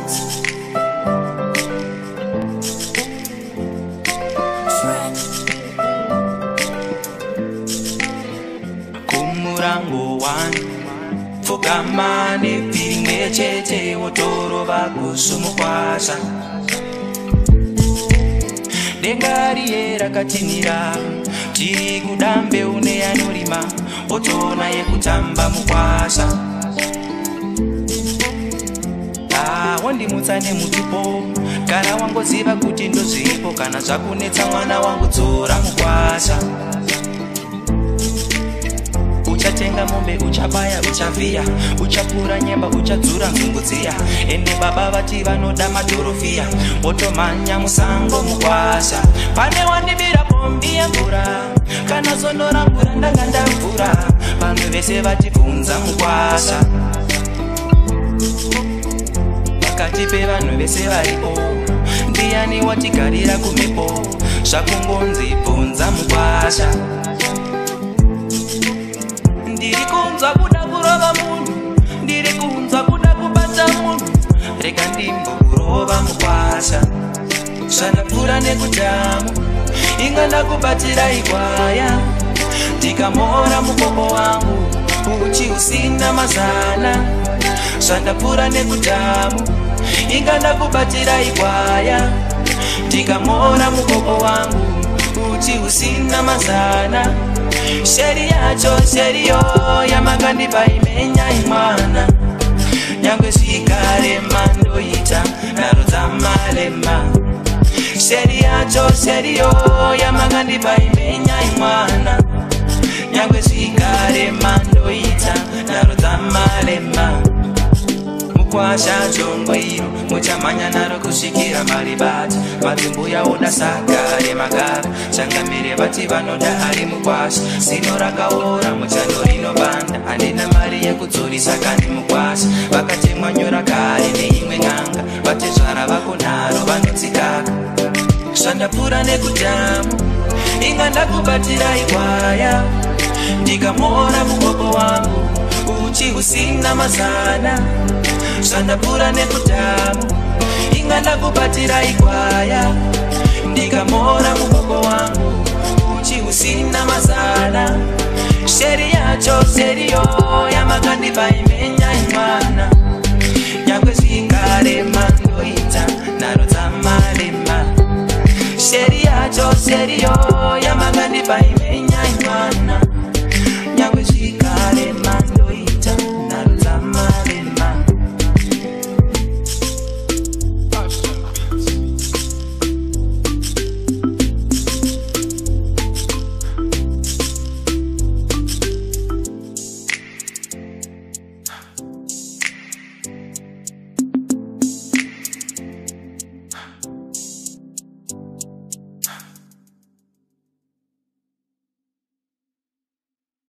Kumurango one fukamane pimwe chete wotoro vakusumukwasha dengari rakatinira tiri kudambe une yanorima otona yekutamba mukwasha wandimutsa nemutupo kana wangoziva kuti ndozvipo kana zvakunetsa mwana wangu dzora mukwasha uchatenga mombe uchabaya uchavhiya uchapura nyemba uchadzura nzungudziya ende baba vati vanoda madhorofhiya wotomhanya musango mukwasha pane wandibira pombi yemvura kana zondora mvura ndanga ndamvura vanhu vese vatibvunza mukwasha pakati pevanhu vese varipo ndiani watigarira kumhepo zvakungonzi bvunza mukwasha ndiri kunzwa kuda kurova munhu ndiri kunzwa kuda kubata munhu rega ndimbokurova mukwasha zvandapfuura nekudhamu inga ndakubatira ikwaya ndikamora mukoko wangu uchi usina mazana zvandapfuura nekudhamu inga ndakubatira ikwaya ndikamora mukoko wangu uchi usina mazana sheri yacho sheriyo yamakandipa imenya imwana nyangwe zvikarema ndoita narudza malema sheri yacho sheriyo yamakandipa imenya imwana nyangwe zvikarema ndoita narudza malema mukwasha chongwiro muchamhanya naro kusvikira maribati madzimbuya oda saka remagara changamire vati vanoda ari mukwasha zino rakaora muchando rinobanda handina mari yekudzorisa kandi mukwasha vakatemwa nyora kare neimwe n'anga vatezvara vako nharo vanotsikaka zvandapfuura nekudhamu inga ndakubatira ikwaya ndikamora mukoko wangu uchi usina mazana zvandapfuura nekudhamu inga ndakubatira ikwaya ndikamora mukoko wangu uchi usina mazana sheri yacho sheriyo yamakandipa imenya imwana nyangwe zvikarema ndoita narodza malema sheri yacho sheriyo yamakandipa